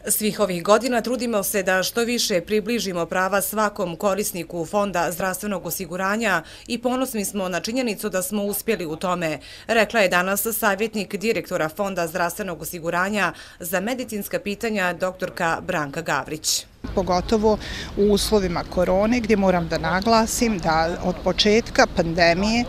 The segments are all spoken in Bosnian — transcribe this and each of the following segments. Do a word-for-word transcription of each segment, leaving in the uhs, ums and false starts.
Svih ovih godina trudimo se da što više približimo prava svakom korisniku Fonda zdravstvenog osiguranja i ponosni smo na činjenicu da smo uspjeli u tome, rekla je danas savjetnik direktora Fonda zdravstvenog osiguranja za medicinska pitanja doktorka Branka Gavrić. Pogotovo u uslovima korone, gdje moram da naglasim da od početka pandemije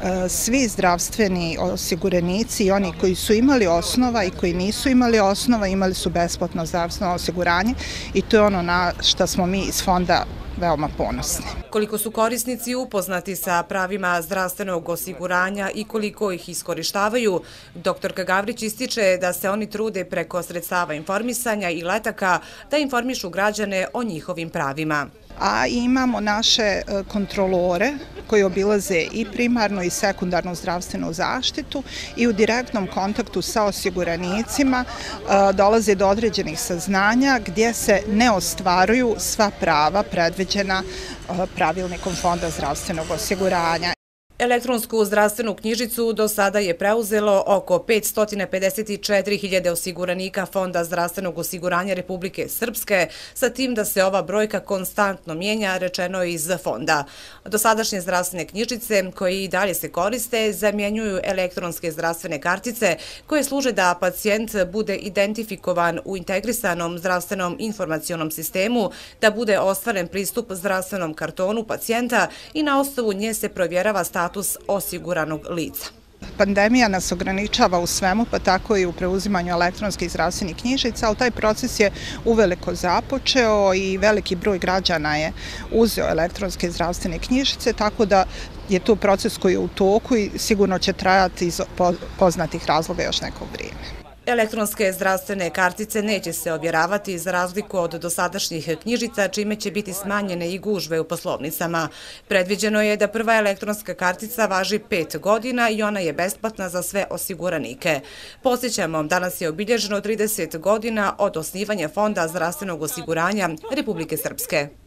svi zdravstveni osiguranici i oni koji su imali osnova i koji nisu imali osnova imali su besplatno zdravstveno osiguranje i to je ono na što smo mi iz fonda veoma ponosni. Koliko su korisnici upoznati sa pravima zdravstvenog osiguranja i koliko ih iskorištavaju, doktorka Gavrić ističe da se oni trude preko sredstava informisanja i letaka da informišu građane o njihovim pravima. A imamo naše kontrolore koji obilaze i primarnu i sekundarnu zdravstvenu zaštitu i u direktnom kontaktu sa osiguranicima dolaze do određenih saznanja gdje se ne ostvaruju sva prava predviđena pravilnikom Fonda zdravstvenog osiguranja. Elektronsku zdravstvenu knjižicu do sada je preuzelo oko petsto pedeset četiri hiljade osiguranika Fonda zdravstvenog osiguranja Republike Srpske, sa tim da se ova brojka konstantno mijenja, rečeno je iz fonda. Dosadašnje zdravstvene knjižice, koje i dalje se koriste, zamjenjuju elektronske zdravstvene kartice koje služe da pacijent bude identifikovan u integrisanom zdravstvenom informacionom sistemu, da bude ostvaren pristup zdravstvenom kartonu pacijenta i na osnovu nje se provjerava status status osiguranog lica. Pandemija nas ograničava u svemu, pa tako i u preuzimanju elektronskih zdravstvenih knjižica, ali taj proces je uveliko započeo i veliki broj građana je uzeo elektronske zdravstvene knjižice, tako da je to proces koji je u toku i sigurno će trajati iz poznatih razloga još neko vrijeme. Elektronske zdravstvene kartice neće se ovjeravati za razliku od dosadašnjih knjižica, čime će biti smanjene i gužve u poslovnicama. Predviđeno je da prva elektronska kartica važi pet godina i ona je besplatna za sve osiguranike. Podsjećamo, danas je obilježeno trideset godina od osnivanja Fonda zdravstvenog osiguranja Republike Srpske.